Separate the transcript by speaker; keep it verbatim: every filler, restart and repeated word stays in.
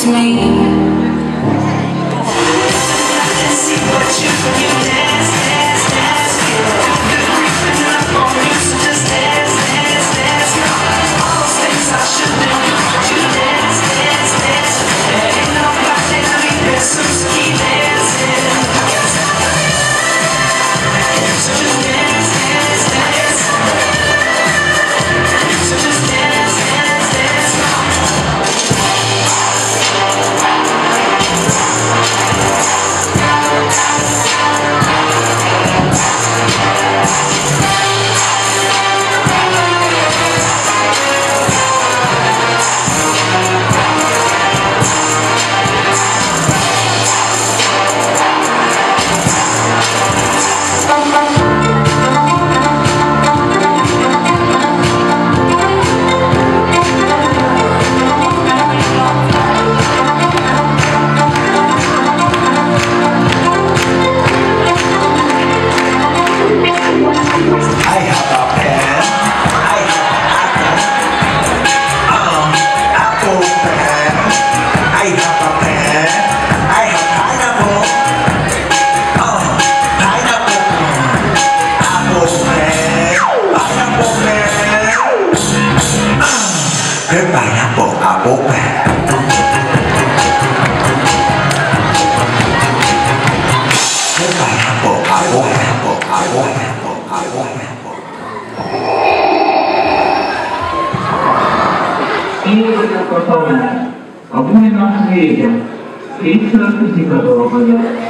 Speaker 1: it's me. I can see what you you dance, dance, dance. You're creeping up on you, so just dance, dance, dance. All those things I shouldn't do, but you dance, dance, dance. There ain't nobody leaving, so just keep dancing. So just dance, dance, dance. So just dance, dance, dance.
Speaker 2: Éjjel a tanár, a bújnak vége, kétszer a fizika dolgoja.